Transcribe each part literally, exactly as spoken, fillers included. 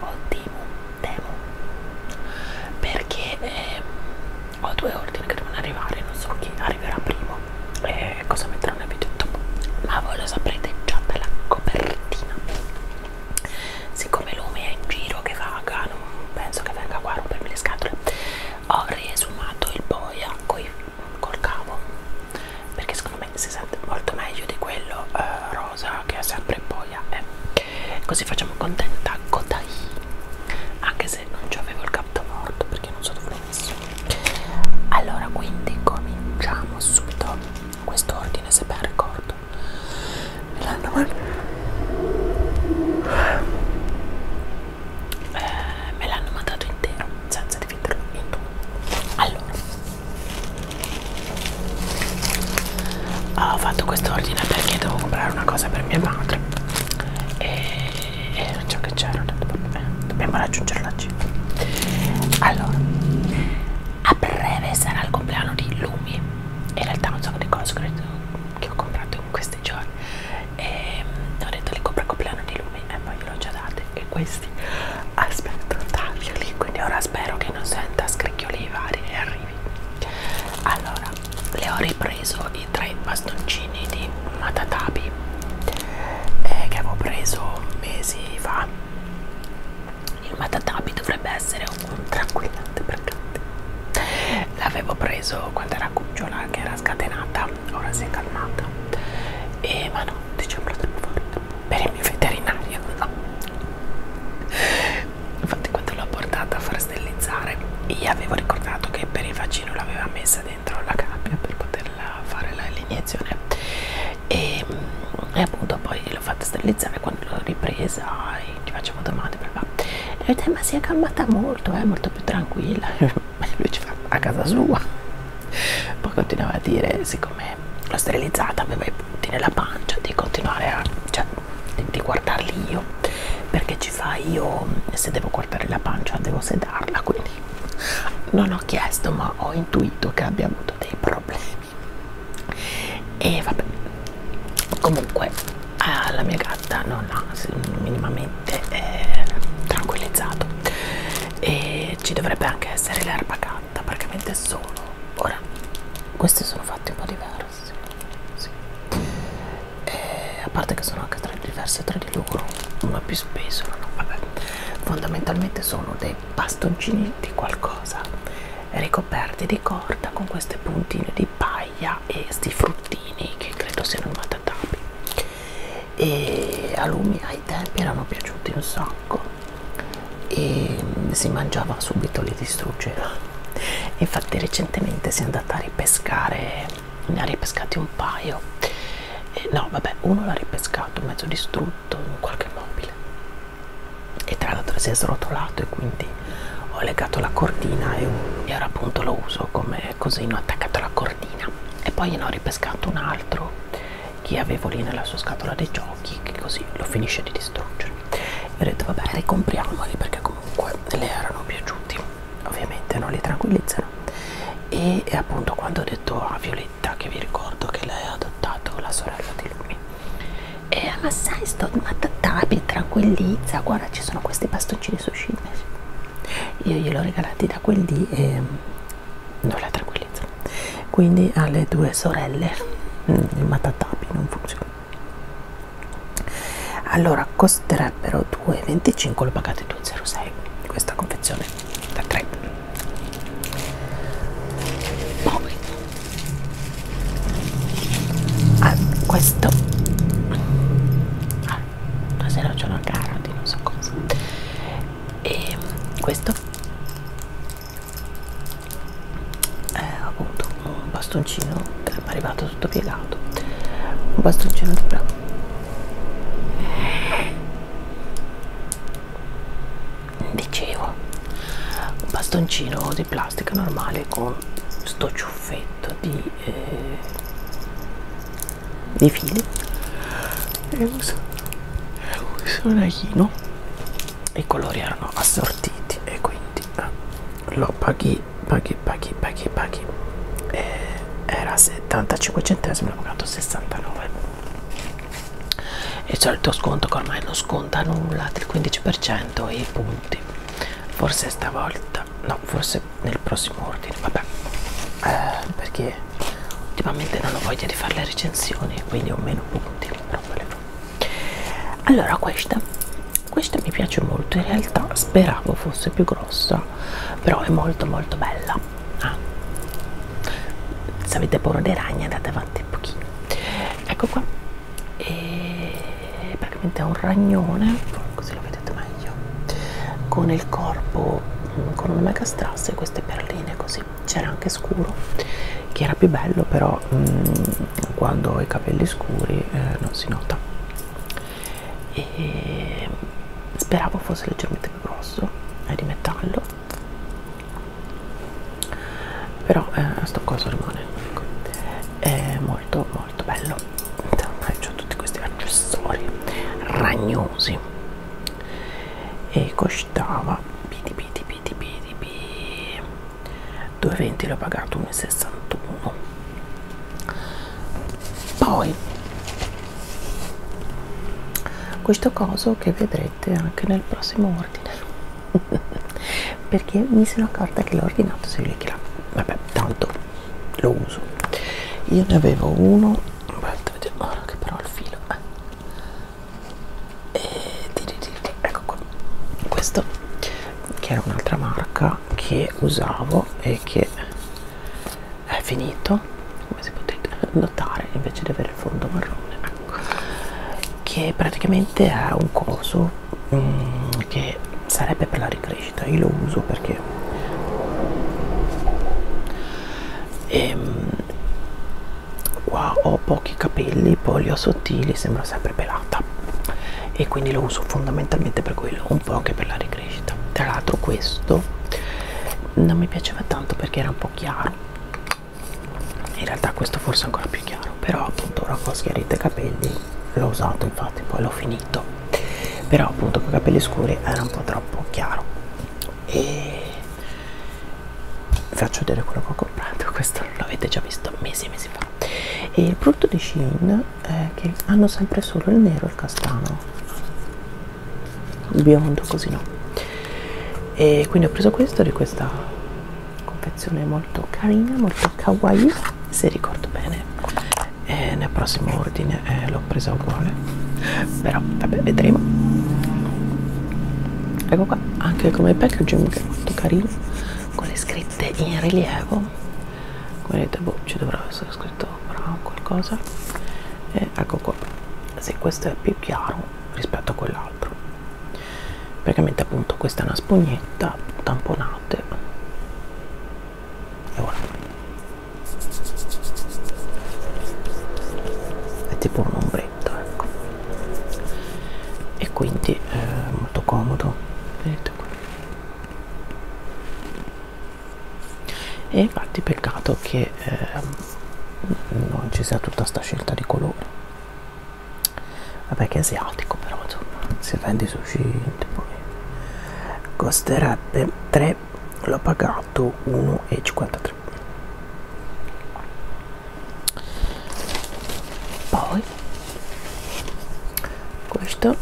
o Temu, Temu, perché eh, ho due ordini che devono arrivare, non so chi arriverà primo e cosa metterò nel video dopo, ma voi lo saprete già dalla copertina. Siccome Lumi è in giro che vaga, non penso che venga qua a rompermi le scatole, ho riesumato il boia coi, col cavo, perché secondo me si sente molto meglio di quello eh, rosa che è sempre il boia, eh. Così facciamo contenta Kotai, anche se non ci avevo il capto morto perché non so dove l'ho messo. Allora, quindi cominciamo subito questo ordine, se ben ricordo me l'hanno mandato eh, me l'hanno mandato intero senza dividerlo in due. Allora, ho fatto questo ordine perché devo comprare una cosa per mia madre e, e ciò che c'era, ho detto vabbè, dobbiamo raggiungere la cifra. Allora, a breve sarà il compleanno di Lumi, in realtà un sacco di cose credo che ho comprato in questi giorni e ho detto li compro il compleanno di Lumi e poi gliel'ho già date, e questi aspetto taglioli, quindi ora spero che non senta scricchioli vari e arrivi. Allora, le ho ripreso i tre bastoncini di Matatabi eh, che avevo preso mesi fa. Il Matatabi dovrebbe essere un tranquillante per gatti, l'avevo preso quando era cucciola che era scatenata, ora si è calmata e ma no, diciamolo troppo forte per il mio veterinario, no. Infatti quando l'ho portata a far sterilizzare gli avevo ricordato che per il vaccino l'aveva messa dentro la gabbia per poterla fare l'iniezione e, e appunto poi l'ho fatta sterilizzare. Quando l'ho ripresa e gli facevo domande per va, e ho detto ma si è calmata molto, è molto più tranquilla. Lui ci fa a casa sua, poi continuava a dire, siccome l'ho sterilizzata aveva i punti nella pancia, di continuare a, cioè di, di guardarli io, perché ci fa io, se devo guardare la pancia devo sedarla, quindi non ho chiesto ma ho intuito che abbia avuto dei problemi e vabbè. Comunque eh, la mia gatta non ha minimamente eh, tranquillizzato e ci dovrebbe anche essere l'erba gatta, praticamente solo. Ora questi sono fatti un po' diversi, sì. E a parte che sono anche tre diverse tra di loro, uno è più spesso, no, vabbè, fondamentalmente sono dei bastoncini di qualcosa ricoperti di corda con queste puntine di paglia e sti fruttini che credo siano Matatabi, e a Lumi ai tempi erano piaciuti un sacco e si mangiava subito, li distruggeva. Infatti recentemente si è andata a ripescare, ne ha ripescati un paio e, no vabbè, uno l'ha ripescato mezzo distrutto in qualche mobile e tra l'altro si è srotolato e quindi ho legato la cordina e, e ora appunto lo uso come cosino attaccato alla cordina. E poi ne ho ripescato un altro che avevo lì nella sua scatola dei giochi, che così lo finisce di distruggere, e ho detto vabbè, ricompriamoli perché comunque le erano piaciuti, ovviamente non li tranquillizzano. E, e appunto quando ho detto a Violetta, che vi ricordo che lei ha adottato la sorella di Lumi, e ma sai sto Matatabi tranquillizza, guarda ci sono questi bastoncini sushi, io gliel'ho regalati da quel lì e non la tranquillizzano, quindi alle due sorelle il Matatabi non funziona. Allora costerebbero due e venticinque, l'ho pagate due e zero sei questa confezione da tre. Poi ah, questo ah, stasera c'è una gara di non so cosa, e questo è appunto un bastoncino che è arrivato tutto piegato, un bastoncino di bravo, dicevo, un bastoncino di plastica normale con sto ciuffetto di, eh, di fili e un, un sonaglino. I colori erano assortiti e quindi eh, lo paghi, paghi, paghi, paghi, paghi e era settantacinque centesimi, l'ho pagato sessantanove il solito sconto che ormai non sconta nulla del quindici per cento e i punti. Forse stavolta, no, forse nel prossimo ordine, vabbè, eh, perché ultimamente non ho voglia di fare le recensioni, quindi ho meno punti, però le fa. Allora questa questa mi piace molto, in realtà speravo fosse più grossa, però è molto molto bella. Ah. Se avete paura dei ragni andate avanti un pochino. Ecco qua, e praticamente è un ragnone, così lo vedete meglio, con il corpo con una mega strass e queste perline così. C'era anche scuro, che era più bello, però mh, quando ho i capelli scuri eh, non si nota. E speravo fosse leggermente più grosso, è di metallo, però eh, sto coso rimane, ecco. È molto molto bello. Ormai ho tutti questi accessori ragnosi e costava piti piti piti piti piti due e venti, l'ho pagato uno e sessantuno. Poi questo coso che vedrete anche nel prossimo ordine perché mi sono accorta che l'ho ordinato su Liquila. Vabbè, tanto lo uso. Io ne avevo uno, aspetta, vediamo, oh, che però il filo eh. e, ecco qua, questo che era un'altra marca che usavo e che è finito, come si potete notare, invece di avere il fondo marrone, ecco, che praticamente è un coso mm, che sarebbe per la ricrescita. Io lo uso perché ehm, qua ho pochi capelli, poi li ho sottili, sembra sempre pelata e quindi lo uso fondamentalmente per quello, un po' anche per la ricrescita. Tra l'altro questo non mi piaceva tanto perché era un po' chiaro, in realtà questo forse è ancora più chiaro, però appunto ora che ho schiarito i capelli l'ho usato, infatti poi l'ho finito, però appunto con i capelli scuri era un po' troppo chiaro. E vi faccio vedere quello che ho comprato. Questo l'avete già visto mesi e mesi fa, e il prodotto di Shein è che hanno sempre solo il nero e il castano, il biondo così no, e quindi ho preso questo di questa confezione molto carina, molto kawaii se ricordo bene, e nel prossimo ordine eh, l'ho presa uguale, però vabbè, vedremo. Ecco qua anche come packaging, che è molto carino, con le scritte in rilievo. Vedete, boh, ci dovrà essere scritto brown qualcosa, e ecco qua, sì, questo è più chiaro rispetto a quell'altro. Praticamente appunto questa è una spugnetta tamponate e voilà, è tipo un ombretto, ecco, e quindi è molto comodo, vedete qua. E infatti peccato che eh, non ci sia tutta sta scelta di colore, vabbè che è asiatico, però insomma se vendi sushi poi costerebbe tre, l'ho pagato uno e cinquantatré. Poi questo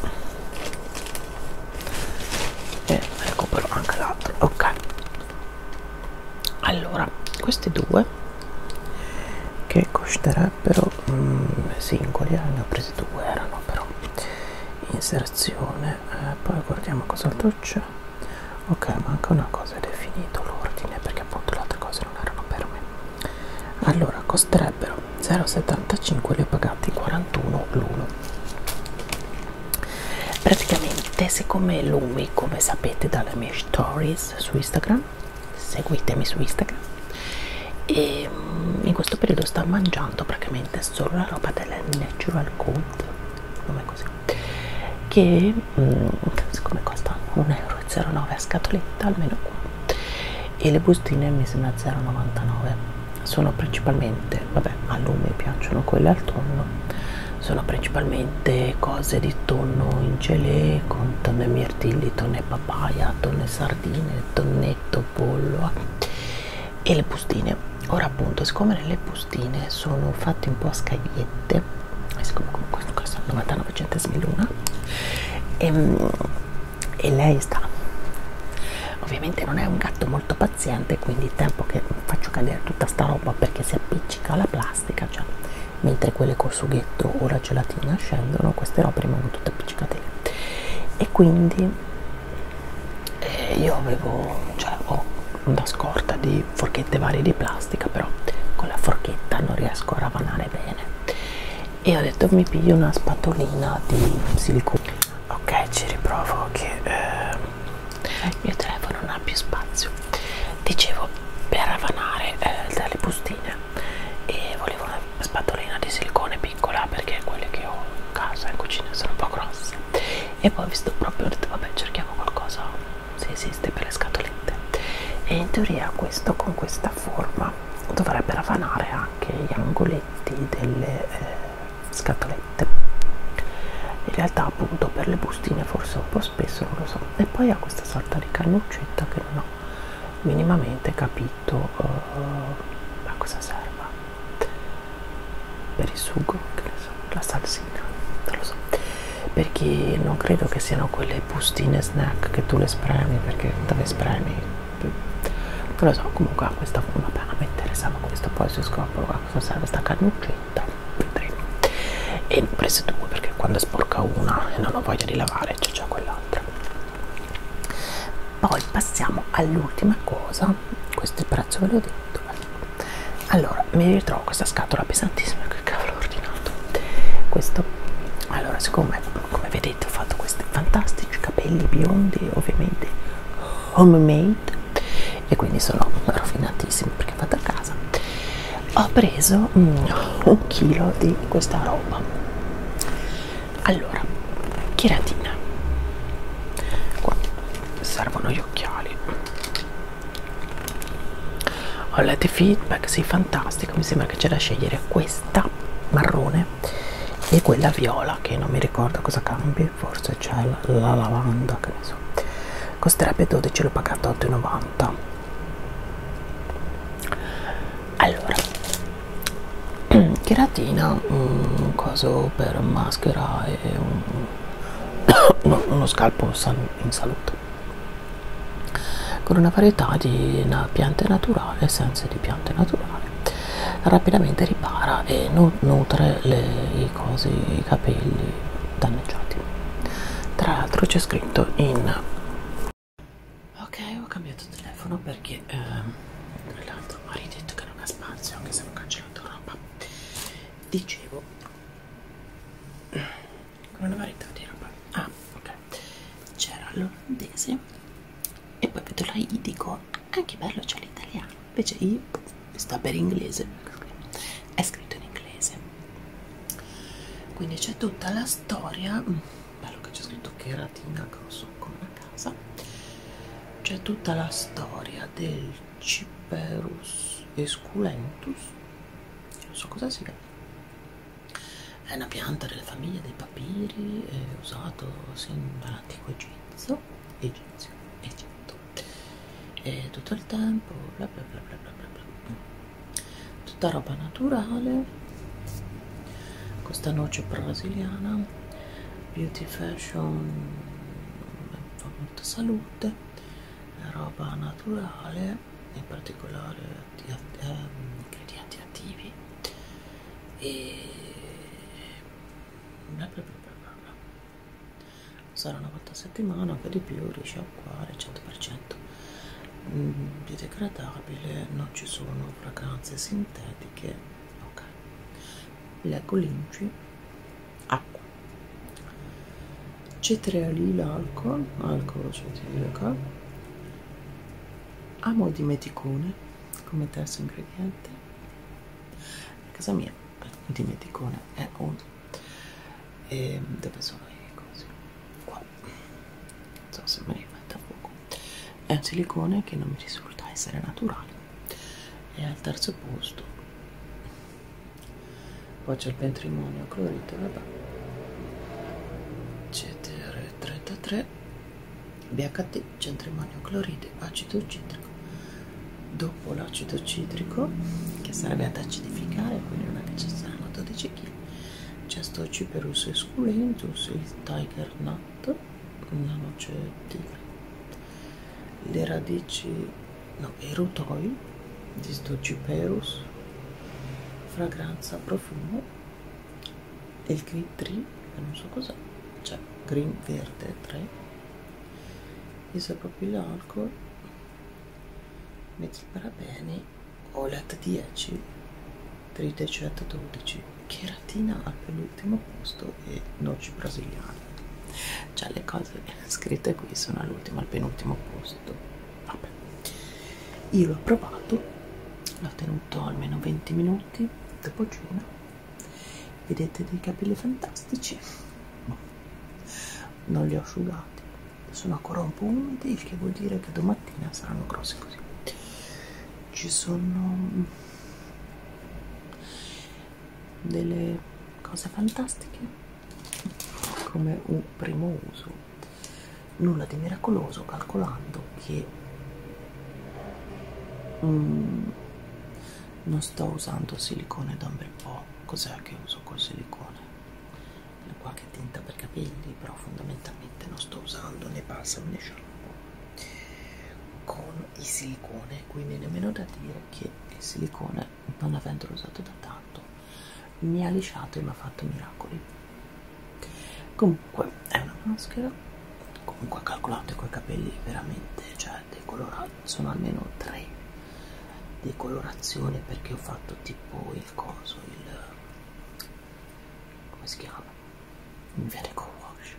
e ecco però anche l'altro, ok. Allora, questi due che costerebbero mm, singoli, eh, ne ho presi due, erano però inserzione, eh, poi guardiamo cos'altro c'è. Ok, manca una cosa ed è finito l'ordine, perché appunto le altre cose non erano per me. Allora, costerebbero zero virgola settantacinque, li ho pagati quarantuno l'uno. Praticamente, siccome lui, come sapete dalle mie stories su Instagram, seguitemi su Instagram, e in questo periodo sta mangiando praticamente solo la roba delle Natural Gold, come così, che mh, siccome costa un euro e zero nove a scatoletta, almeno qua, e le bustine mi sembra zero virgola novantanove. Sono principalmente, vabbè, a lui mi piacciono quelle al tonno, sono principalmente cose di tonno in gelée con tonno e mirtilli, tonno e papaya, tonno e sardine, tonnetto, pollo e le bustine. Ora appunto, siccome le bustine sono fatte un po' a scagliette, siccome comunque questo è novantanove centesimi l'una, e, e lei sta, ovviamente non è un gatto molto paziente, quindi il tempo che faccio cadere tutta sta roba perché si appiccica alla plastica, cioè mentre quelle col sughetto o la gelatina scendono, queste robe rimangono tutte appiccicate lì. E quindi eh, io avevo, cioè ho una scorta di forchette varie di plastica, però con la forchetta non riesco a ravanare bene, e ho detto mi piglio una spatolina di silicone. Ok, ci riprovo che eh, il mio telefono non ha più spazio. Dicevo, per ravanare eh, dalle bustine, e volevo una spatolina di silicone piccola perché quelle che ho in casa in cucina sono un po' grosse, e poi ho visto proprio, ho detto vabbè, cerchiamo qualcosa se esiste per le scatolette, e in teoria questo con questa forma dovrebbe ravanare anche gli angoletti delle eh, scatolette. In realtà appunto per le bustine forse un po' spesso, non lo so. E poi ha questa sorta di cannuccetta che non ho minimamente capito uh, a cosa serva. Per il sugo, che ne so, la salsina, non lo so, perché non credo che siano quelle bustine snack che tu le spremi, perché dove spremi, non lo so. Comunque ha questa forma, vabbè, a me interessava questo, poi se scopro a cosa serve sta cannuccetta vedremo. E ne ho prese due perché quando è sporca una e non ho voglia di lavare c'è già quell'altra. Poi passiamo all'ultima cosa, questo il prezzo ve l'ho detto. Allora mi ritrovo questa scatola pesantissima, che cavolo ho ordinato questo. Allora, siccome come vedete ho fatto questi fantastici capelli biondi, ovviamente homemade, e quindi sono raffinatissimi perché fatta a casa, ho preso mm, un chilo di questa roba. Allora, cheratina, qua servono gli occhiali, ho letto i feedback, sì, fantastico, mi sembra che c'è da scegliere questa marrone e quella viola, che non mi ricordo cosa cambi, forse c'è la, la lavanda, che ne so. Costerebbe dodici, l'ho pagato otto e novanta. Allora, cheratina, un coso per maschera e un, uno, uno scalpo in salute, con una varietà di piante naturali, essenze di piante naturali. Rapidamente ripara e nutre le, i cosi, i capelli danneggiati. Tra l'altro c'è scritto in... Ok, ho cambiato telefono perché ehm, l'altro mi ha detto che non ha spazio, anche se ho cancellato roba. Dicevo, con una varietà di roba. Ah, ok. C'era l'olandese e poi vedo la Idico, anche bello, c'è l'italiano, invece io sta per inglese, è scritto in inglese, quindi c'è tutta la storia. Bello che c'è scritto cheratina grosso come una casa. C'è tutta la storia del Cyperus esculentus, non so cosa sia. È una pianta delle famiglie dei papiri, è usato sin dall'antico egizio, egizio, Egitto, e tutto il tempo, bla bla bla bla bla bla. Tutta roba naturale, questa noce brasiliana, beauty fashion, fa molta salute, roba naturale, in particolare di, eh, ingredienti attivi, e bla bla bla bla bla bla. Sarà una volta a settimana, anche di più, risciacquare cento per cento. Biodegradabile, non ci sono fragranze sintetiche. Ok, leggo l'inci. Acqua, cetriolina, alcol, alcol cetriolico, amo di meticone come terzo ingrediente. A casa mia il dimeticone è un, e dove sono i cosi? Qua, non so se me li metto a fuoco. È un silicone che non mi risulta essere naturale, e al terzo posto poi c'è il pentrimonio clorito, vabbè, C T R trentatré, B H T, pentrimonio clorito, acido citrico. Dopo l'acido citrico, che sarebbe ad acidificare, quindi non è che ci saranno dodici chili, c'è sto Cyperus esculentus, il tiger nut, la noce tigre, le radici, no, i rutoi di sto Cyperus, fragranza, profumo, e il green tree, che non so cos'è, cioè green verde tre, isopropilo alcol, metilparabeni, Olet dieci, tritecet dodici, cheratina al penultimo posto e noci brasiliane. Cioè le cose scritte qui sono all'ultimo, al penultimo posto. Vabbè, io l'ho provato, l'ho tenuto almeno venti minuti dopo cena. Vedete dei capelli fantastici, non li ho asciugati, sono ancora un po' umidi, il che vuol dire che domattina saranno grossi così. Ci sono delle cose fantastiche come un primo uso, nulla di miracoloso, calcolando che mm, non sto usando silicone da un bel po'. Cos'è che uso col silicone? Qualche tinta per capelli, però fondamentalmente non sto usando né balsamo né shampoo con il silicone, quindi nemmeno da dire che il silicone, non avendolo usato da tanto, mi ha lisciato e mi ha fatto miracoli. Comunque è una maschera, comunque calcolate coi capelli veramente, cioè decolorati, sono almeno tre decolorazioni, perché ho fatto tipo il coso, il, come si chiama? Mi viene con wash,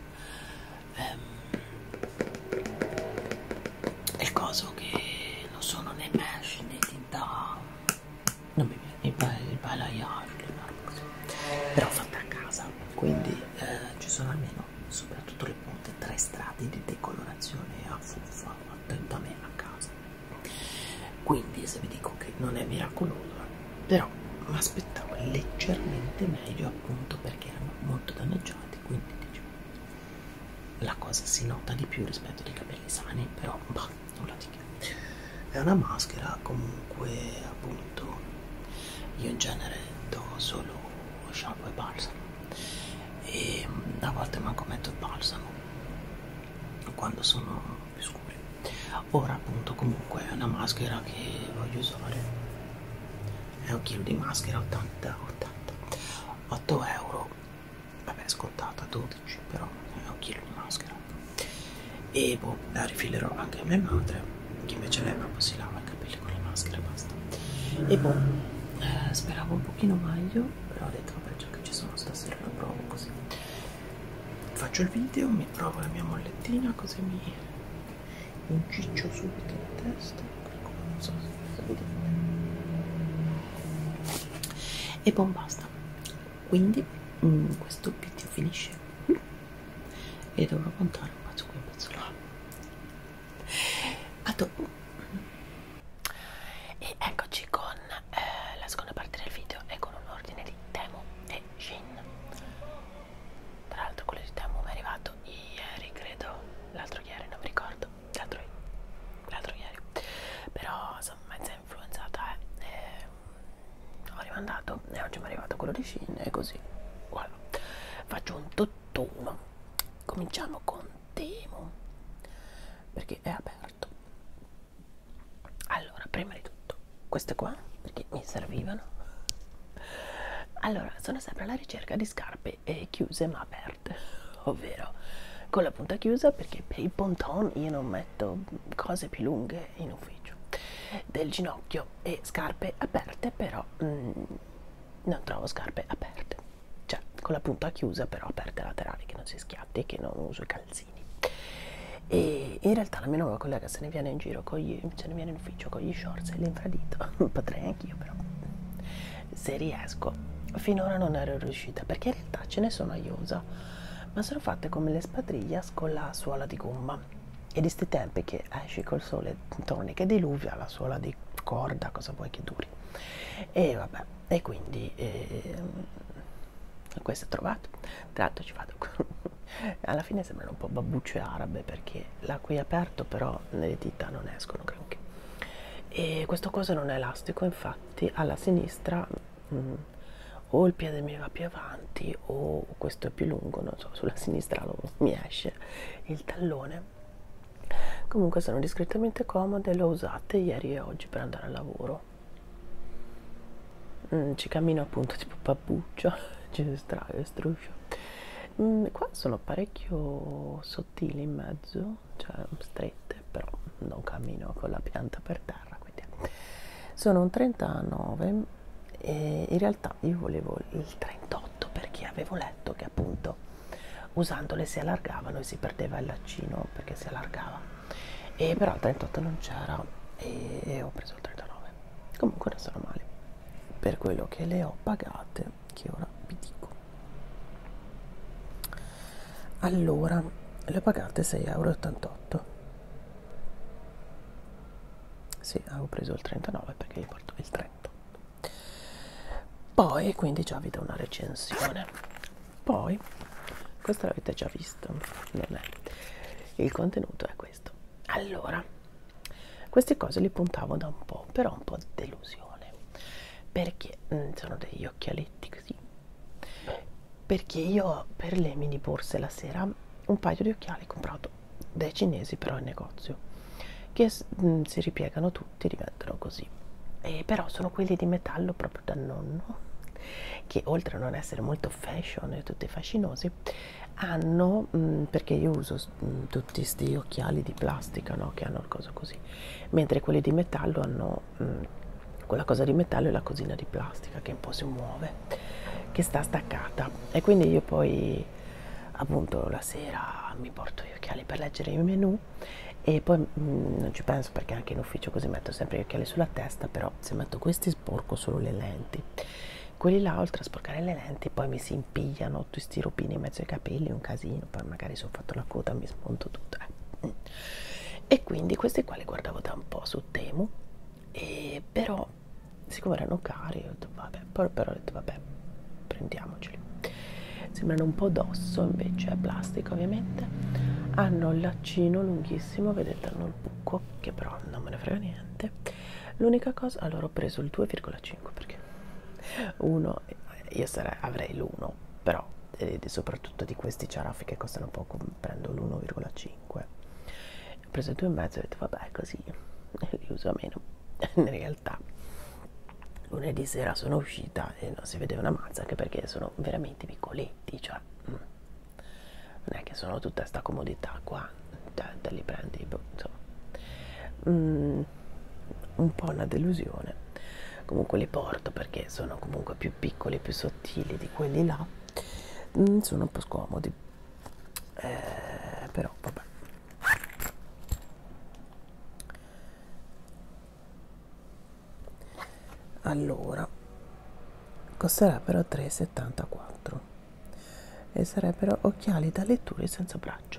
um, il coso che non sono né mesh né tinta, non mi viene, il, il balayage, così. Però fatta a casa, quindi eh, ci sono almeno, soprattutto le punte, tre strati di decolorazione a fuffa, attento a me, a casa. Quindi se vi dico che non è miracoloso, però mi aspettavo leggermente meglio, appunto perché erano molto danneggiati, quindi diciamo, la cosa si nota di più rispetto ai capelli sani, però bah, nulla di che. È una maschera, comunque, appunto, io in genere do solo shampoo e balsamo, e a volte manco metto il balsamo quando sono più scuri. Ora appunto comunque è una maschera che voglio usare, è un chilo di maschera, ottanta, ottanta, otto euro, vabbè scontata dodici, però è un chilo di maschera, e boh, la rifilerò anche a mia madre, che invece lei proprio si lava i capelli con le maschere e basta. E boh, eh, speravo un pochino meglio, però ho detto vabbè, già che ci sono stasera la provo, così faccio il video, mi provo la mia mollettina, così mi inciccio subito in testa, non so se vedete, e poi basta. Quindi mh, questo video finisce qui e dovrò contare un pezzo qui, un pezzo là. A dopo. E eccoci con eh, la seconda parte del video, e con un ordine di Temu e Shein. Tra l'altro quello di Temu mi è arrivato ieri, credo, l'altro ieri, non mi ricordo, l'altro l'altro ieri, però sono mezza influenzata, eh. E ho rimandato e oggi mi è arrivato quello di Shein, e così voilà, faccio un tutt'uno. Cominciamo con Temu perché è aperto. Allora, prima di tutto queste qua perché mi servivano. Allora, sono sempre alla ricerca di scarpe eh, chiuse ma aperte, ovvero con la punta chiusa, perché per il ponton io non metto cose più lunghe in ufficio, del ginocchio, e scarpe aperte, però mm, non trovo scarpe aperte, cioè con la punta chiusa però aperte laterali, che non si schiatti, che non uso i calzini. E in realtà la mia nuova collega se ne viene in giro con gli, se ne viene in ufficio con gli shorts e l'infradito, potrei anch'io, però se riesco. Finora non ero riuscita, perché in realtà ce ne sono a iosa, ma sono fatte come le spadriglias con la suola di gomma, e di sti tempi che esci col sole, torni che diluvia, la suola di corda, cosa vuoi che duri, e vabbè, e quindi eh, questo ho trovato. Tra l'altro ci vado alla fine sembrano un po' babbucce arabe, perché l'ha qui aperto, però le dita non escono granché, e questo coso non è elastico, infatti alla sinistra mh, o il piede mi va più avanti o questo è più lungo, non so, sulla sinistra lo, mi esce il tallone. Comunque sono discretamente comode, le ho usate ieri e oggi per andare al lavoro. Mm, ci cammino appunto tipo papuccio, ci straio, struscio. Mm, qua sono parecchio sottili in mezzo, cioè strette, però non cammino con la pianta per terra, quindi sono un trentanove e in realtà io volevo il trentotto perché avevo letto che appunto usandole si allargavano e si perdeva il laccino perché si allargava, e però il trentotto non c'era e, e ho preso il trentanove. Comunque non sono male per quello che le ho pagate, che ora vi dico. Allora, le ho pagate sei e ottantotto euro. Sì, avevo preso il trentanove perché gli porto il trentotto. Poi, quindi già vi do una recensione. Poi, questo l'avete già visto, non è? Il contenuto è questo. Allora, queste cose li puntavo da un po', però un po' di delusione, perché mm, sono degli occhialetti così. Perché io per le mini borse la sera un paio di occhiali comprato dai cinesi però in negozio, che mh, si ripiegano tutti, diventano così, e però sono quelli di metallo proprio da nonno, che oltre a non essere molto fashion e tutti fascinosi hanno, mh, perché io uso mh, tutti questi occhiali di plastica, no? Che hanno il coso così, mentre quelli di metallo hanno mh, quella cosa di metallo e la cosina di plastica che un po' si muove, che sta staccata, e quindi io poi appunto la sera mi porto gli occhiali per leggere i menu e poi mh, non ci penso perché anche in ufficio così metto sempre gli occhiali sulla testa, però se metto questi sporco solo le lenti, quelli là oltre a sporcare le lenti poi mi si impigliano tutti questi rubini in mezzo ai capelli, un casino, poi magari se ho fatto la coda mi smonto tutto, eh. E quindi questi qua li guardavo da un po' su Temu, e però siccome erano cari ho detto vabbè, poi però ho detto vabbè, prendiamoceli. Sembrano un po' d'osso, invece è plastica ovviamente, hanno il laccino lunghissimo, vedete, hanno il buco che però non me ne frega niente. L'unica cosa, allora ho preso il due virgola cinque perché uno, io sarei, avrei l'uno, però eh, soprattutto di questi ciarafi che costano poco prendo l'uno virgola cinque. Ho preso il due e mezzo e ho detto vabbè, così li uso meno. In realtà lunedì sera sono uscita e non si vede una mazza, anche perché sono veramente piccoletti, cioè mm, non è che sono tutta sta comodità qua, te, te li prendi, insomma, mm, un po' una delusione. Comunque li porto perché sono comunque più piccoli, più sottili di quelli là, mm, sono un po' scomodi, eh, però vabbè. Allora, costerebbero tre e settantaquattro e sarebbero occhiali da lettura senza braccio.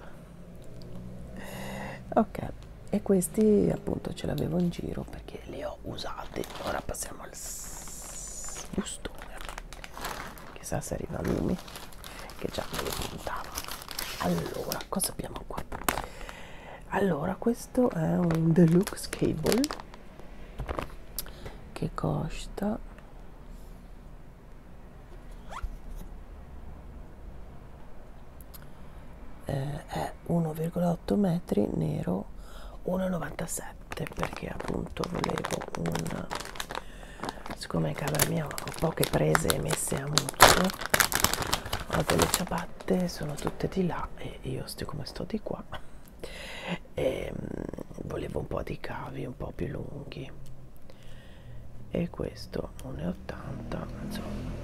Ok, e questi appunto ce l'avevo in giro perché li ho usati. Ora passiamo al bustone, chissà se arriva a Lumi, che già me lo puntava. Allora, cosa abbiamo qua? Allora, questo è un deluxe cable che costa eh, è uno virgola otto metri, nero, uno virgola novantasette, perché appunto volevo un, siccome in camera mia ho poche prese messe a mucchio, ho delle ciabatte, sono tutte di là e io sto come sto di qua, e um, volevo un po' di cavi un po' più lunghi, e questo uno virgola ottanta, insomma.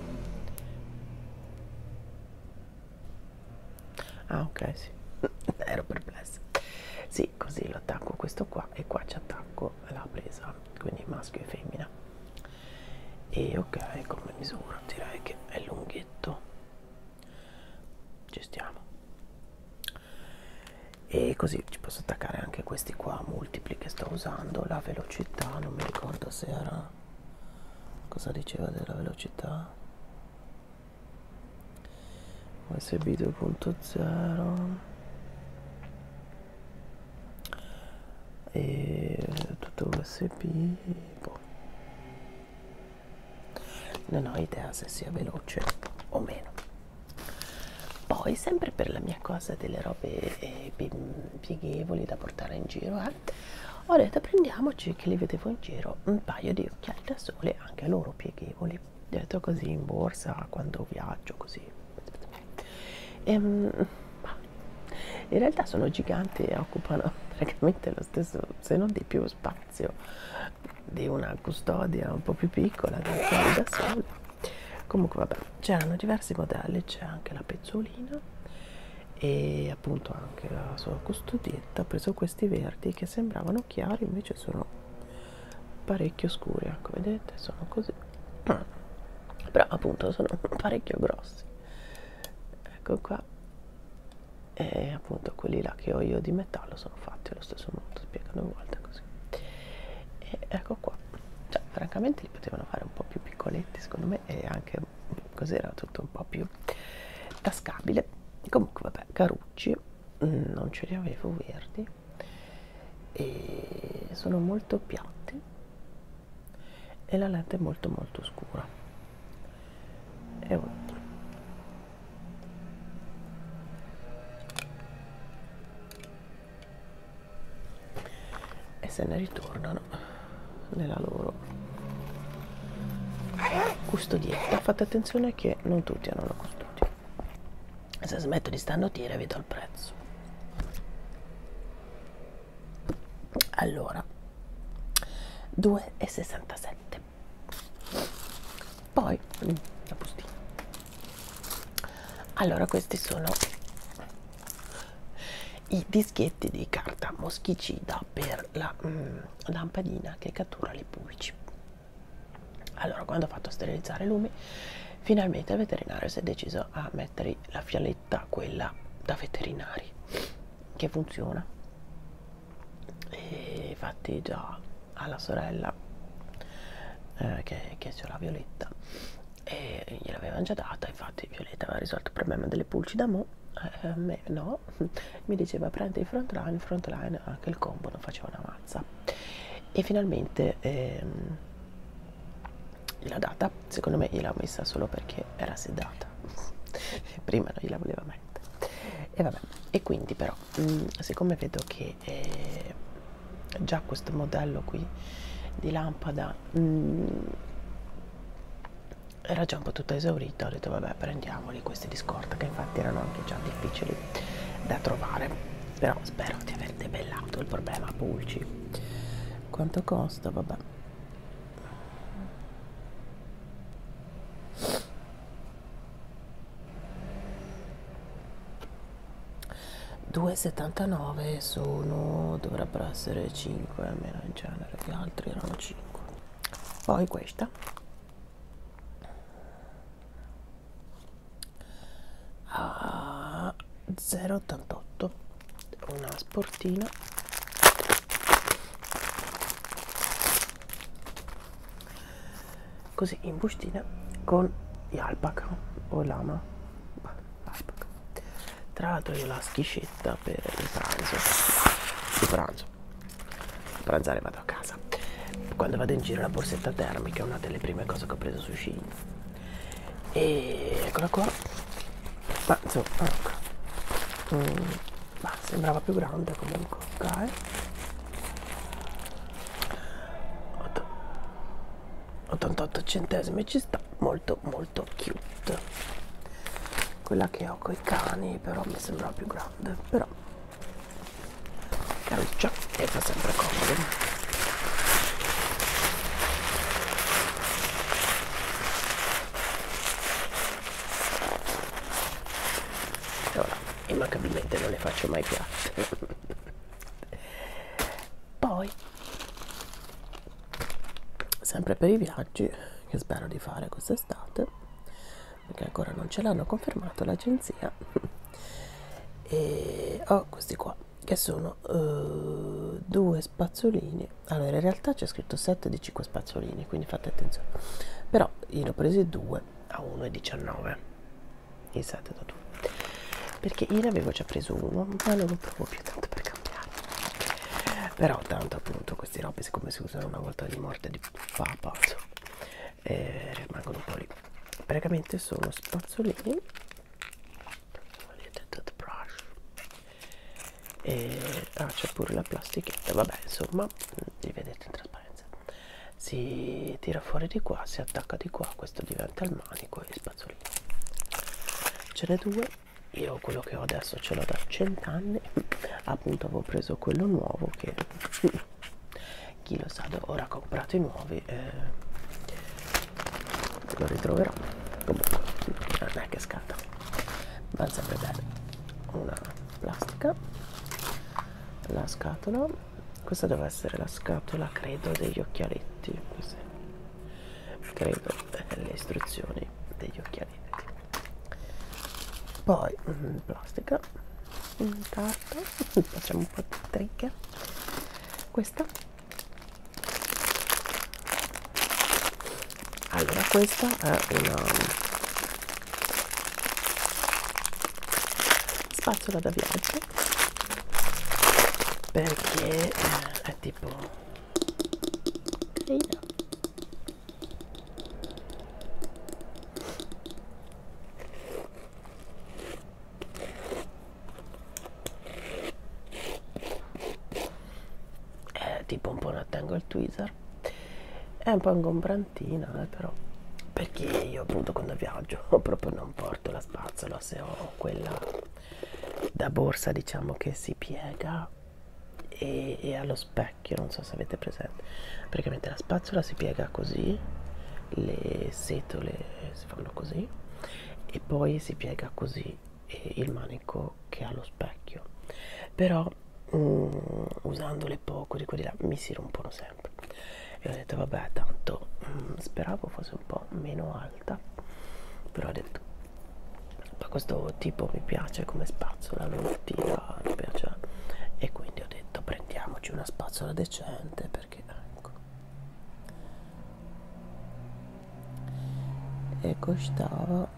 Ah, ok, sì, ero perplessa. Sì, così lo attacco questo qua e qua ci attacco la presa, quindi maschio e femmina. E ok, come misura direi che è lunghetto, ci stiamo. E così ci posso attaccare anche questi qua multipli che sto usando. La velocità, non mi ricordo se era, cosa diceva della velocità, U S B due punto zero e tutto U S B, boh. non ho idea se sia veloce o meno. Poi sempre per la mia cosa delle robe eh, pieghevoli da portare in giro, eh, ho detto prendiamoci, che li vedevo in giro, un paio di occhiali da sole anche loro pieghevoli, ho detto così in borsa quando viaggio così. E, in realtà sono giganti e occupano praticamente lo stesso, se non di più, spazio di una custodia un po' più piccola da occhiali da sole. Comunque vabbè, c'erano diversi modelli, c'è anche la pezzolina e appunto anche la sua custodietta. Ho preso questi verdi che sembravano chiari, invece sono parecchio scuri, ecco, vedete, sono così, però appunto sono parecchio grossi, ecco qua. E appunto quelli là che ho io di metallo sono fatti allo stesso modo, spiegano a volte così. E ecco qua, cioè francamente li potevano fare un po' più piccoletti secondo me, e anche così era tutto un po' più tascabile. Comunque vabbè, carucci, non ce li avevo verdi e sono molto piatti e la lente è molto molto scura e oltre. E se ne ritornano nella loro custodietta. Fate attenzione che non tutti hanno la custodia, se smetto di starnutire vi do il prezzo. Allora, due e sessantasette. Poi la bustina. Allora, questi sono i dischetti di carta moschicida per la mm, lampadina che cattura le pulci. Allora, quando ho fatto sterilizzare i lumi, finalmente il veterinario si è deciso a mettere la fialetta, quella da veterinari, che funziona. E infatti già alla sorella eh, che, che c'è la Violetta, e gliel'avevano già data, infatti Violetta aveva risolto il problema delle pulci da mo'. A me no, mi diceva prendi il frontline, il frontline anche il combo non faceva una mazza, e finalmente ehm, gliel'ha data. Secondo me gliel'ha messa solo perché era sedata, prima non gliela voleva mettere, e vabbè. E quindi però mh, siccome vedo che eh, già questo modello qui di lampada mh, era già un po' tutta esaurita, ho detto vabbè, prendiamoli questi di scorta, che infatti erano anche già difficili da trovare, però spero di aver debellato il problema pulci. Quanto costa? Vabbè, due e settantanove sono, dovrebbero essere cinque almeno in genere, gli altri erano cinque. Poi questa a zero virgola ottantotto, una sportina così in bustina con gli alpaca o lama, alpaca. Tra l'altro io la schiscetta per il pranzo, il pranzo, il pranzare vado a casa, quando vado in giro la borsetta termica è una delle prime cose che ho preso su Shein, e eccola qua. Ma insomma, ecco, mm, ma sembrava più grande comunque, ok? ottantotto centesimi ci sta, molto molto cute. Quella che ho coi cani però mi sembra più grande, però caruccia e fa sempre comodo. Immancabilmente non le faccio mai piatte. Poi sempre per i viaggi che spero di fare quest'estate, perché ancora non ce l'hanno confermato l'agenzia, e ho questi qua che sono uh, due spazzolini. Allora in realtà c'è scritto sette di cinque spazzolini, quindi fate attenzione, però io ne ho presi due a uno e diciannove, il sette da due, perché io ne avevo già preso uno ma non lo provo più tanto per cambiare. Però tanto appunto questi robe siccome si usano una volta di morte di papa, e rimangono un po' lì. Praticamente sono spazzolini, vedete, toothbrush, e ah, c'è pure la plastichetta, vabbè, insomma, li vedete in trasparenza. Si tira fuori di qua, si attacca di qua, questo diventa il manico e gli spazzolini. Ce n'è due, io quello che ho adesso ce l'ho da cent'anni, appunto avevo preso quello nuovo che chi lo sa, ora ho comprato i nuovi, eh, lo ritroverò. Comunque non è che scatta, va sempre bene. Una plastica, la scatola, questa deve essere la scatola, credo, degli occhialetti, credo, le istruzioni degli occhialetti. Poi mh, plastica, mh, carta, facciamo un po' di trigger. Questa, allora questa è una spazzola da viaggio, perché è tipo carina. È tipo un po' una tangle tweezer, è un po' ingombrantina, eh, però, perché io appunto quando viaggio proprio non porto la spazzola, se ho quella da borsa, diciamo, che si piega e, e allo specchio, non so se avete presente, praticamente la spazzola si piega così, le setole si fanno così e poi si piega così, e il manico che ha lo specchio, però mm, usandole poco di qua di là mi si rompono sempre e ho detto vabbè, tanto mm, speravo fosse un po' meno alta, però ho detto ma questo tipo mi piace come spazzola, non tira, mi piace, e quindi ho detto prendiamoci una spazzola decente, perché ecco, e costava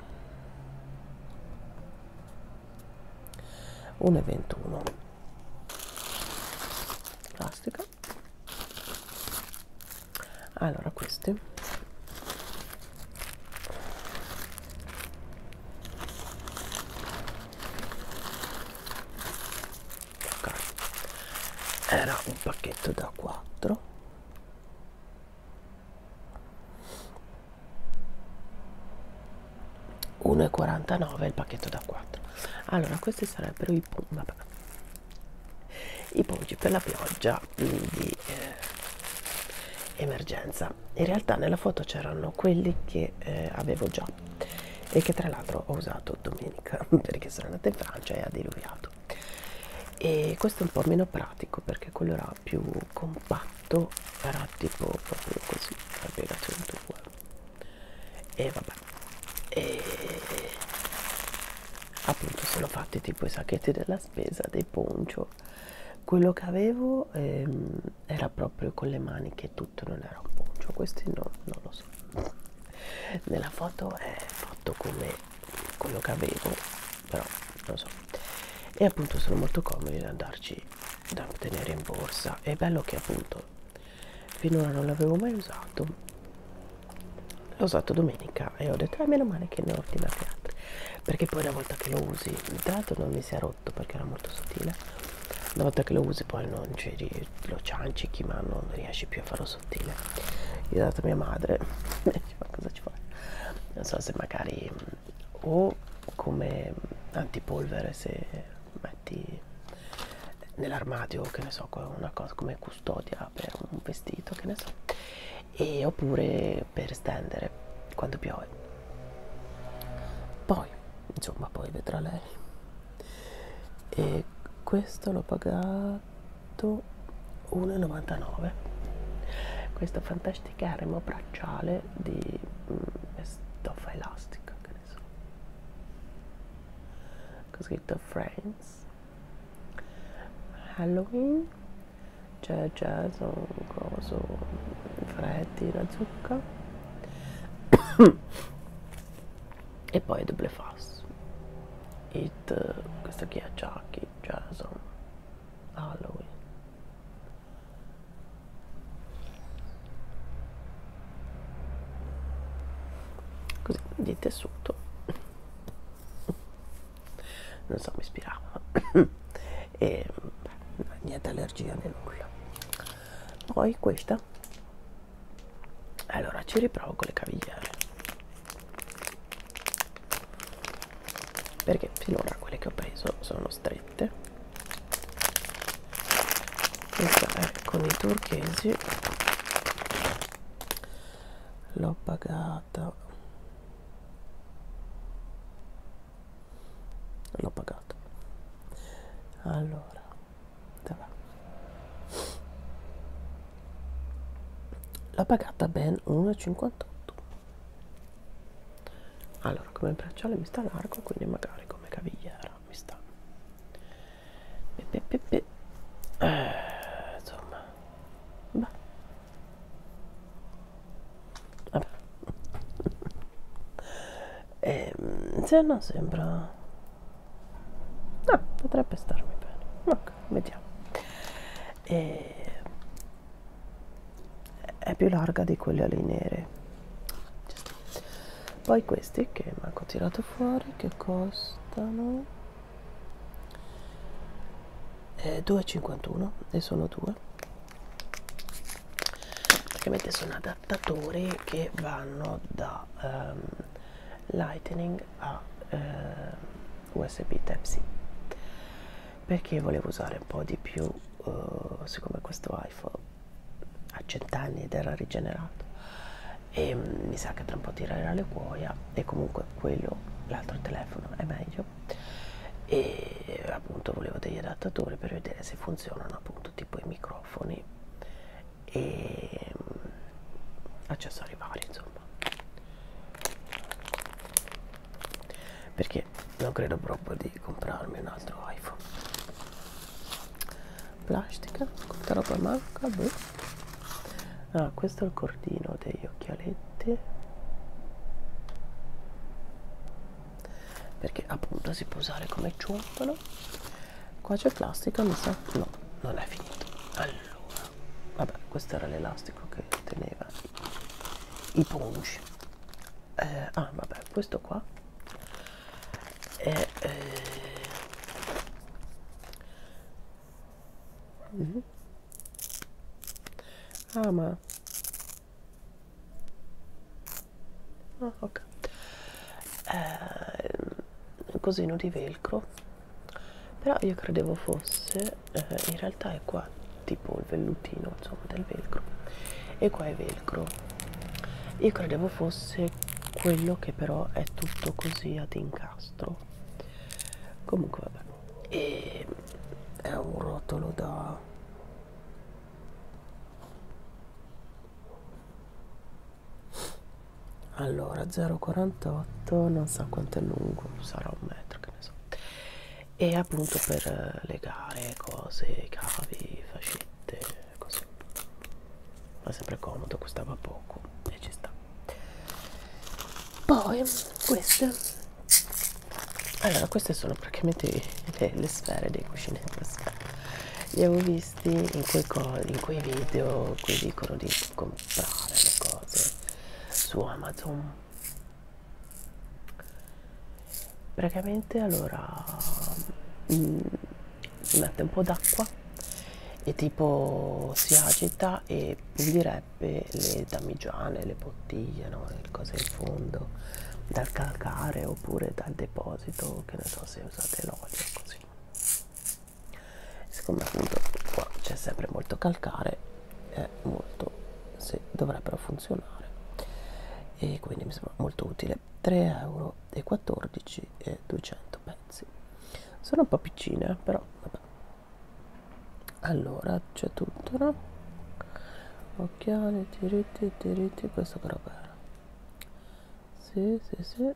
uno e ventuno, plastica. Allora questi okay. Era un pacchetto da quattro, uno e quarantanove il pacchetto da quattro. Allora questi sarebbero i punti, vabbè, i punti per la pioggia di eh, emergenza. In realtà nella foto c'erano quelli che eh, avevo già e che tra l'altro ho usato domenica perché sono andata in Francia e ha diluviato, e questo è un po' meno pratico perché quello era più compatto, era tipo proprio così, la piegazione due, e vabbè, e appunto sono fatti tipo i sacchetti della spesa, dei poncio. Quello che avevo ehm, era proprio con le maniche e tutto, non era un poncio, questi no, non lo so. Nella foto è fatto come quello che avevo, però non so. E appunto sono molto comodi da andarci, da tenere in borsa. È bello che appunto finora non l'avevo mai usato, l'ho usato domenica e ho detto, eh, meno male che ne ho ordinati altri, perché poi una volta che lo usi, tra l'altro non mi si è rotto perché era molto sottile, una volta che lo usi poi non ci, lo ciancichi, ma non riesci più a farlo sottile. Io ho dato a mia madre, ma cosa ci fai? Non so se magari, o come antipolvere, se metti nell'armadio, che ne so, una cosa come custodia per un vestito, che ne so, e oppure per stendere quando piove. Poi insomma, poi vedrà lei. E questo l'ho pagato uno e novantanove, questo fantasticare bracciale di mm, stoffa elastica, che ne so, con scritto Friends, Halloween, c'è Jason, coso, Freddy, la zucca e poi Double Fast, It, questo chi è? Chucky, Jason, Halloween. di tessuto, non so, mi ispirava. E beh, niente allergia né nulla. Poi questa, allora ci riprovo con le cavigliere, perché finora quelle che ho preso sono strette. Questa è con i turchesi, l'ho pagata, l'ho pagata, allora, dov'è? L'ho pagata ben uno e cinquantotto. Allora, come bracciale mi sta largo, quindi magari come cavigliera mi sta pe, pe, pe, pe. Eh, insomma, beh. Vabbè. E, se no sembra, ah, potrebbe starmi bene. Ok, vediamo. E, è più larga di quelle ali nere. Poi questi che manco ho tirato fuori, che costano eh, due e cinquantuno, e sono due. Praticamente sono adattatori che vanno da um, Lightning a uh, U S B Type-C, perché volevo usare un po' di più, uh, siccome questo iPhone ha cent'anni ed era rigenerato, e um, mi sa che tra un po' tirerà le cuoia, e comunque quello, l'altro telefono è meglio, e appunto volevo degli adattatori per vedere se funzionano, appunto tipo i microfoni e um, accessori vari, insomma, perché non credo proprio di comprarmi un altro iPhone. Plastica, quanta roba manca? Beh. Ah, questo è il cordino degli occhialetti, perché appunto si può usare come ciuffolo. Qua c'è plastica, mi sa, no, non è finito. Allora, vabbè, questo era l'elastico che teneva i, i ponci. Eh, ah, vabbè, questo qua è eh, mm. Ah, ma ah, ok, eh, un cosino di velcro, però io credevo fosse eh, in realtà è qua tipo il vellutino, insomma, del velcro, e qua è velcro. Io credevo fosse quello che però è tutto così ad incastro. Comunque vabbè, e è un rotolo da allora zero virgola quarantotto, non so quanto è lungo, sarà un metro, che ne so, e appunto per legare cose, cavi, fascette, così. Ma sempre comodo, costava poco e ci sta. Poi queste, allora queste sono praticamente le, le sfere dei cuscinetti. Li avevo visti in quei, in quei video cui dicono di comprare le cose su Amazon. Praticamente allora mh, mette un po' d'acqua e tipo si agita e pulirebbe le damigiane, le bottiglie, no? Le cose in fondo dal calcare oppure dal deposito, che ne so, se usate l'olio, così. Siccome appunto qua c'è sempre molto calcare, è molto, sì, dovrebbero funzionare, e quindi mi sembra molto utile. Tre euro e quattordici e duecento pezzi, sono un po' piccine però vabbè. Allora c'è tutto, no? Occhiali, diritti, diritti, questo che roba era? Sì, sì, sì.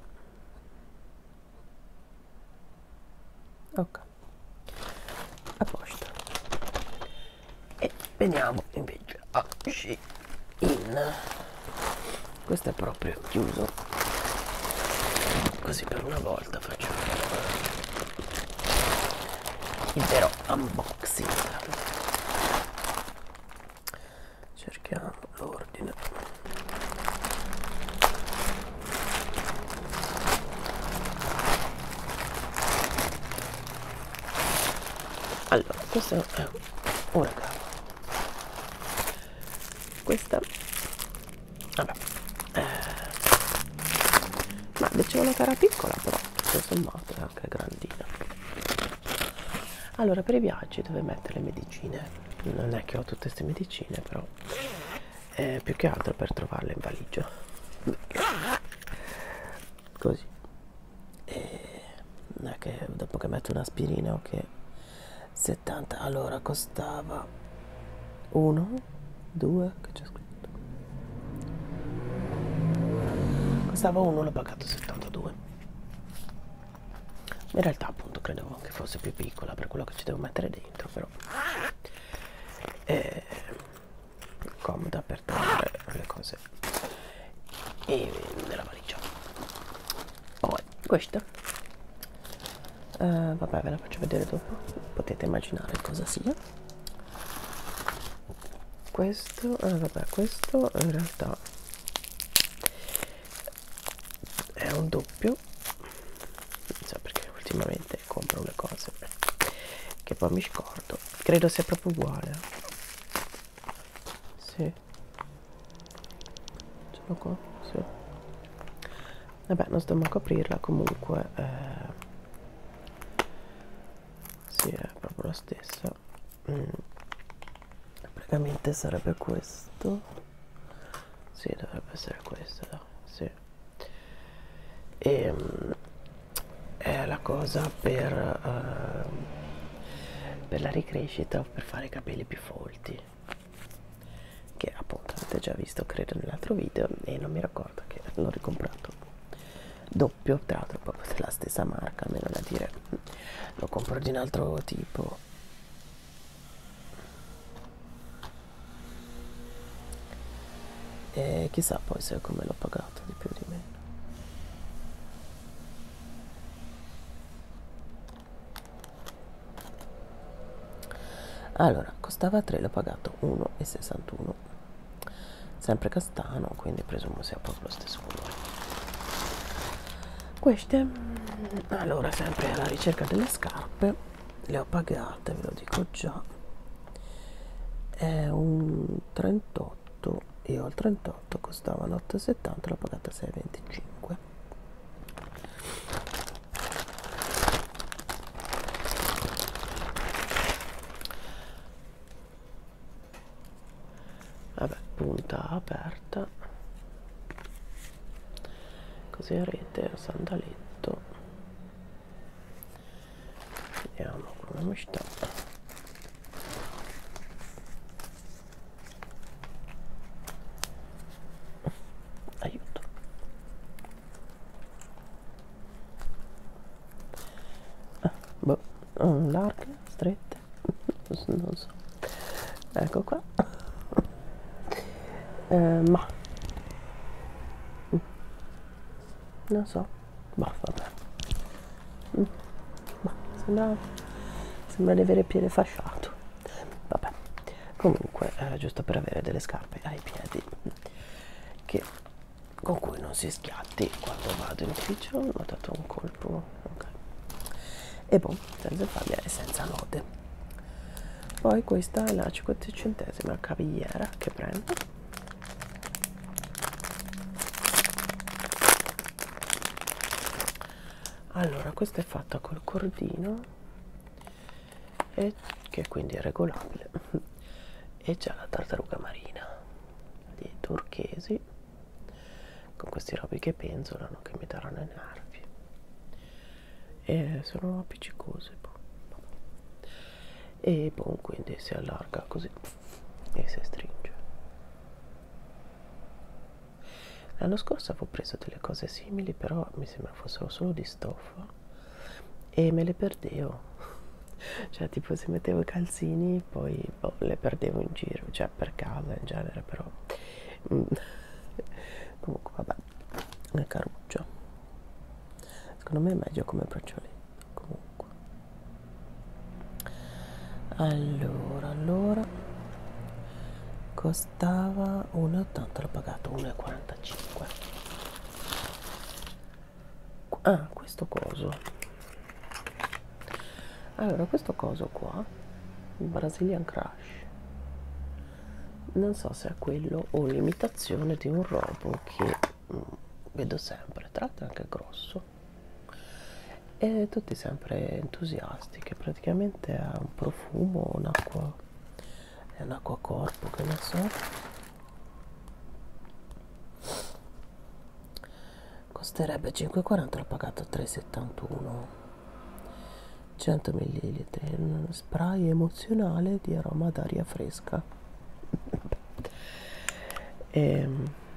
Ok, a posto. E veniamo invece a Shein. Questo è proprio chiuso, così per una volta facciamo il vero unboxing. Cerchiamo l'ordine. questo è un regalo. Questa, vabbè, eh, ma dicevano che era piccola, però tutto sommato è anche grandina. Allora, per i viaggi dove mettere le medicine, non è che ho tutte queste medicine, però è più che altro per trovarle in valigia, così. E non è che dopo che metto un'aspirina o che settanta, allora costava uno, due, che c'è scritto, costava uno, l'ho pagato settantadue. In realtà appunto credevo che fosse più piccola per quello che ci devo mettere dentro, però è comoda per tenere le cose e nella valigia. Poi questa, uh, vabbè, ve la faccio vedere dopo, potete immaginare cosa sia. Questo, ah, vabbè, questo in realtà è un doppio, non so perché ultimamente compro le cose che poi mi scordo, credo sia proprio uguale. Sì, ce l'ho qua, sì. Vabbè, non sto manco a aprirla, comunque eh, sì, è proprio la stessa. mm. Praticamente sarebbe questo, sì, dovrebbe essere questo, sì. E um, è la cosa per uh, per la ricrescita, per fare i capelli più folti, che appunto avete già visto credo nell'altro video, e non mi ricordo che l'ho ricomprato doppio, tra l'altro proprio della stessa marca, almeno da dire lo compro di un altro tipo. E chissà poi se come l'ho pagato di più o di meno. Allora, costava tre, l'ho pagato uno e sessantuno, sempre castano, quindi presumo sia proprio lo stesso colore. Queste, allora, sempre alla ricerca delle scarpe, le ho pagate, ve lo dico già, è un trentotto, io al trentotto costavano otto e settanta, l'ho pagata sei e venticinque. Vabbè, punta aperta, così a rete, sandaletto, vediamo come mi sta. Aiuto. Ah, boh, larghe, strette, non so, ecco qua. Eh, ma mm. non so, ma vabbè, mm. ma sembra, sembra di avere il piede fasciato, vabbè, comunque eh, giusto per avere delle scarpe ai piedi che, con cui non si schiatti quando vado in ufficio. Ho dato un colpo, ok, e boh, senza faglia e senza node. Poi questa è la cinquantesima cavigliera che prendo. Allora, questa è fatta col cordino e che quindi è regolabile e c'è la tartaruga marina di turchesi con questi robi che penzolano, che mi daranno i nervi e sono appiccicose, e boh, quindi si allarga così e si stringe. L'anno scorso avevo preso delle cose simili, però mi sembra fossero solo di stoffa e me le perdevo, cioè tipo se mettevo i calzini poi boh, le perdevo in giro, cioè per casa in genere, però mm. Comunque vabbè, è caruccio, secondo me è meglio come braccialetto. Comunque allora allora costava uno e ottanta, l'ho pagato uno e quarantacinque. Ah, questo coso, allora questo coso qua Brazilian Crush. Non so se è quello o l'imitazione di un robo che mm, vedo sempre, tra l'altro anche grosso, e tutti sempre entusiasti, che praticamente ha un profumo, un'acqua, è un acqua corpo, che ne so. Costerebbe cinque e quaranta, l'ho pagato tre e settantuno, cento millilitri, un spray emozionale di aroma d'aria fresca. E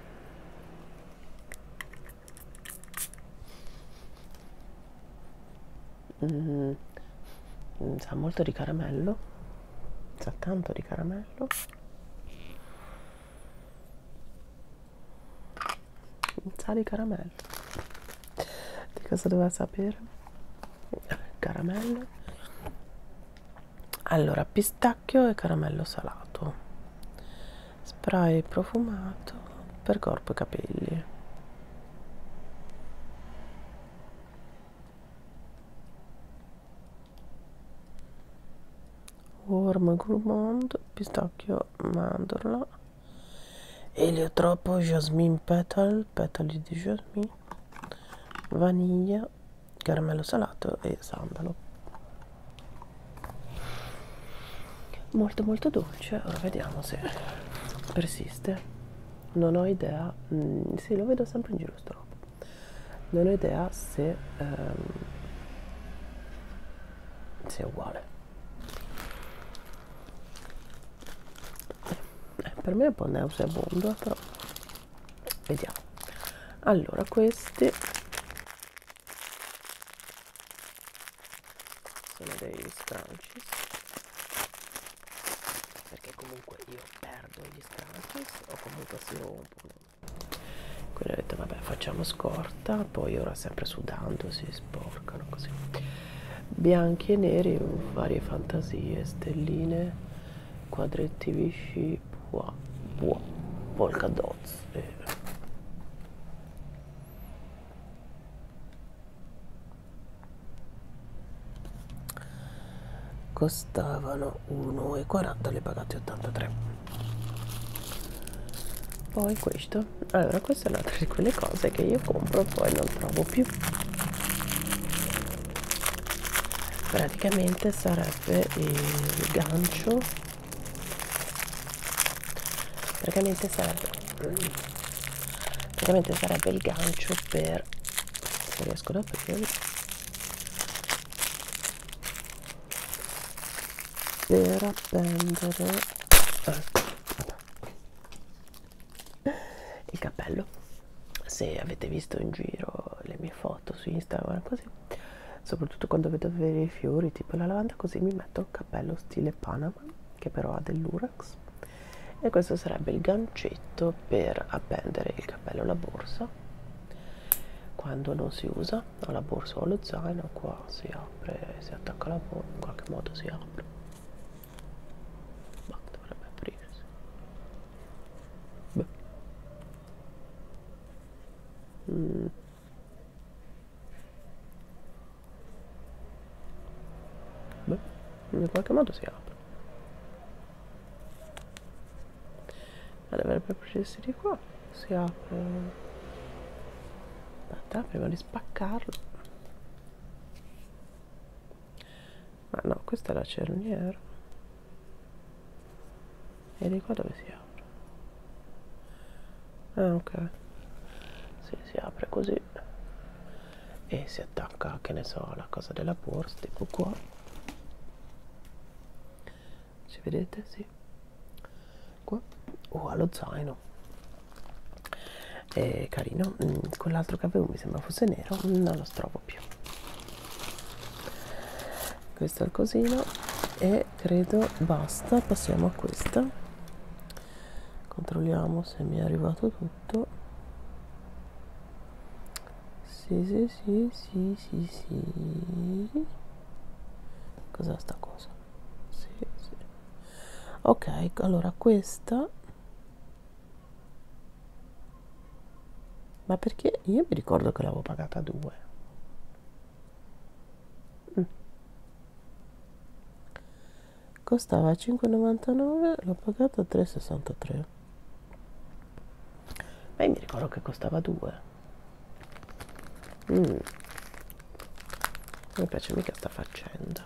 mm, sa molto di caramello, sa tanto di caramello, sa di caramello. Di cosa doveva sapere? Caramello. Allora, pistacchio e caramello salato, spray profumato per corpo e capelli. Warm gourmand, pistacchio, mandorla, eliotropo, jasmine petal, petali di jasmine, vaniglia, caramello salato e sandalo. Molto molto dolce. Ora vediamo se persiste. Non ho idea. Mm, sì, lo vedo sempre in giro sto roba. Non ho idea se ehm, sia uguale. Eh, per me è un po' nauseabondo, però vediamo. Allora, questi sono dei scrunchies, perché comunque io perdo gli scrunchies o comunque si rompono, quindi ho detto vabbè, facciamo scorta. Poi ora sempre sudando si sporcano così. Bianchi e neri, varie fantasie, stelline, quadretti Vichy, buah, buah, polka dots e costavano uno e quaranta, le pagate ottantatré. Poi questo, allora questa è un'altra di quelle cose che io compro poi non trovo più. Praticamente sarebbe il gancio, praticamente sarebbe praticamente sarebbe il gancio per, se riesco ad aprire, per appendere eh, il cappello. Se avete visto in giro le mie foto su Instagram così, soprattutto quando vedo dei fiori tipo la lavanda, così mi metto il cappello stile Panama, che però ha dell'Urax, e questo sarebbe il gancetto per appendere il cappello alla borsa quando non si usa, o la borsa o lo zaino. Qua si apre, si attacca alla borsa, in qualche modo si apre, ma dovrebbe aprirsi. Beh. Mm. Beh, in qualche modo si apre, ma dovrebbe aprirsi di qua. Si apre, aspetta, prima di spaccarlo. Ma no, questa è la cerniera, e di qua dove si apre? Ah, ok, sì, si apre così e si attacca, che ne so, alla cosa della borsa, tipo qua. Ci vedete? Sì, qua, o allo zaino. È carino. Quell'altro che avevo mi sembra fosse nero, non lo trovo più. Questo è il cosino e credo basta. Passiamo a questa, controlliamo se mi è arrivato tutto. Sì, sì, sì, sì, sì, sì. Cos'è sta cosa? Sì, sì. Ok, allora questa, ma perché io mi ricordo che l'avevo pagata due. Mm. costava cinque e novantanove, l'ho pagata tre e sessantatré. Ma io mi ricordo che costava due. Mm. Non mi piace mica sta faccenda.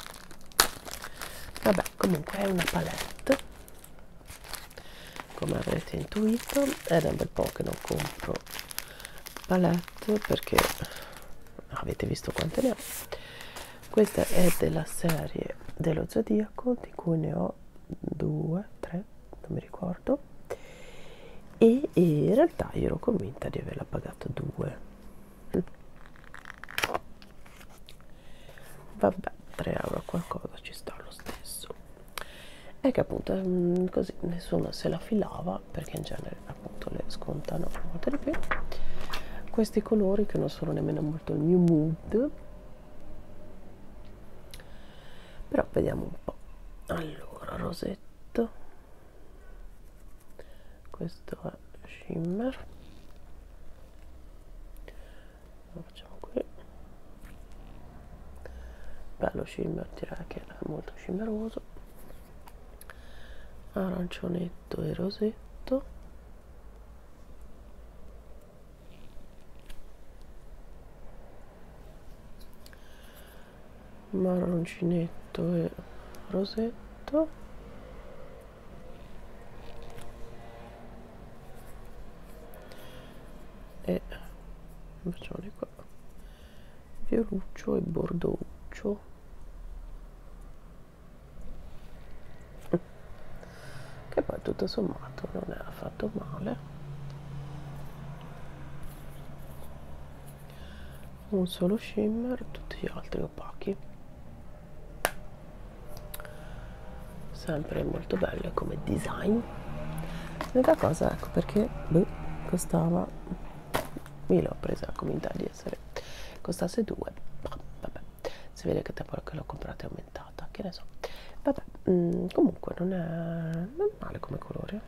Vabbè, comunque è una palette, come avrete intuito, ed è un bel po' che non compro palette perché avete visto quante ne ho. Questa è della serie dello Zodiaco, di cui ne ho due, tre, non mi ricordo, e, e in realtà io ero convinta di averla pagata due. Vabbè, tre euro qualcosa ci sta lo stesso. E che appunto mh, così nessuno se la filava, perché in genere appunto le scontano molto di più. Questi colori che non sono nemmeno molto il mio mood, però vediamo un po'. Allora, rosetto, questo è shimmer, lo facciamo qui. Bello shimmer, direi che è molto shimmeroso. Arancionetto e rosetto, marroncinetto e rosetto, e facciamo di qua violuccio e bordeauccio. Che poi tutto sommato non è affatto male. Un solo shimmer, tutti gli altri opachi, sempre molto belle come design. L'unica cosa, ecco perché beh, costava, io l'ho presa come idea di essere, costasse due, vabbè, si vede che tempo che l'ho comprata è aumentata, che ne so. Vabbè, mh, comunque non è, non è male come colore.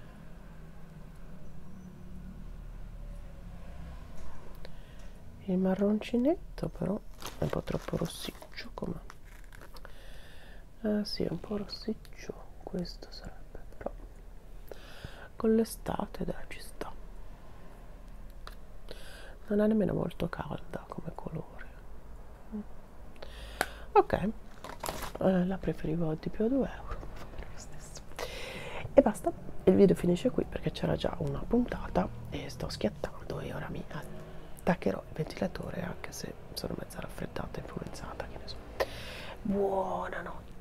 Il marroncinetto però è un po' troppo rossiccio, come eh sì, è un po' rossiccio questo sarebbe, però con l'estate dai ci sta. Non è nemmeno molto calda come colore. Ok, eh, la preferivo di più a due euro, va bene lo stesso. E basta, il video finisce qui perché c'era già una puntata e sto schiattando e ora mi attaccherò il ventilatore, anche se sono mezza raffreddata e influenzata, che ne so. Buonanotte.